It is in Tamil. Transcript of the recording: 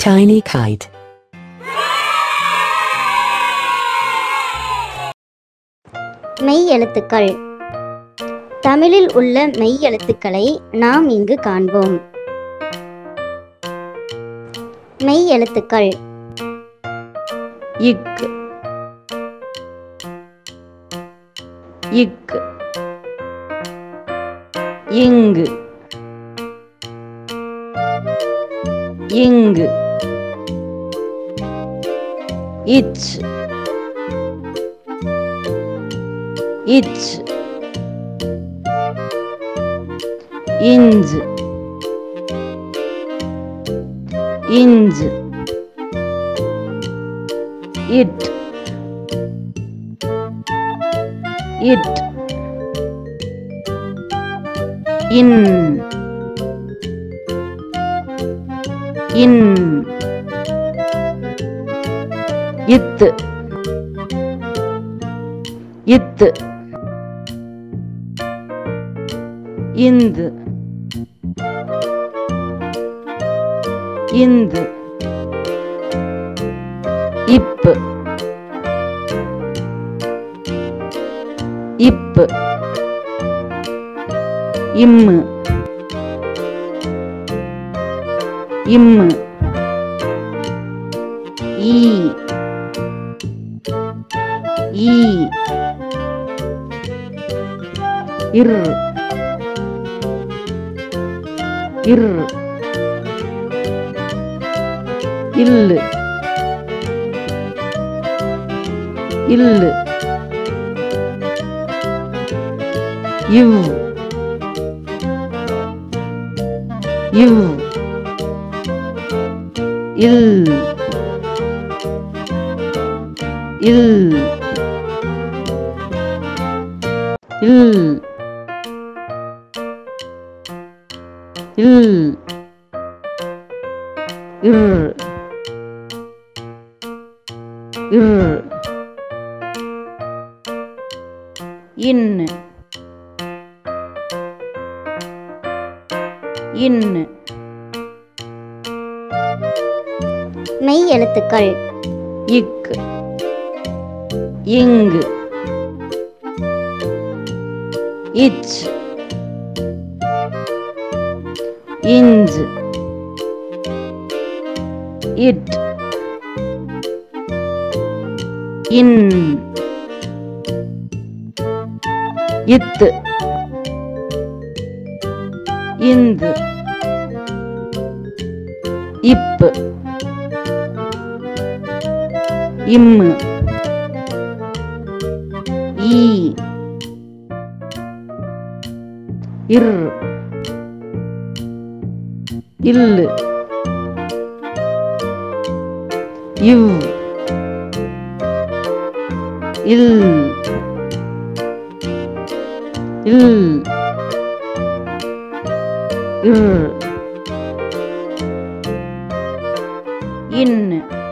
tiny kite. மெய் எழுத்துக்கள். தமிழில் உள்ள மெய் எழுத்துக்களை நாம் இங்கு காண்போம். மெய் எழுத்துக்கள்: இக், இக், இங்கு, இங்கு, இச், இச், இஞ்சு, இஞ்சு, இட், இட், இன், இன், இத்து, இத்து, இந்து, இந்து, இப்பு, இப்பு, இம்மு, இம்மு, ஈ, ஈ, இர், இர், இல்லு, இல்லு, இவ், இவ், இல், இல், இல், இல், இர், இர், இன், இன். மெய் எழுத்துக்கள்: இக், இங்கு, இச், இஞ்சு, இட், இன், இத்து, இந்து, இப்பு, இம்மு, ஈ, இர், இல்லு, இவ், இல், இல், இர், இன்.